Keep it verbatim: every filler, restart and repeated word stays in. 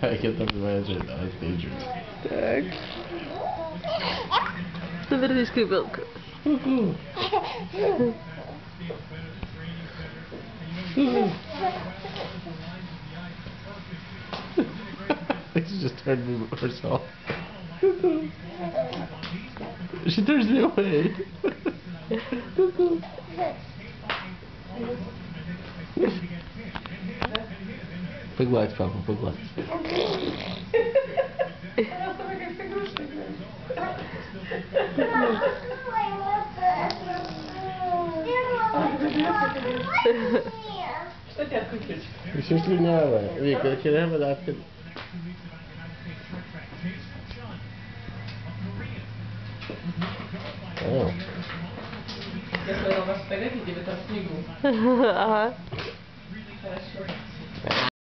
I can't talk to my hands right now. It's dangerous. Tak. To będzie skrybełko. I think she just turned me herself. She turns me away. Big lights, Papa, big lights. Еще слюнявая. Вика, вчера вода. О. Я смотрела ваши фотографии, где вы там в снегу. Ага. Хорошо.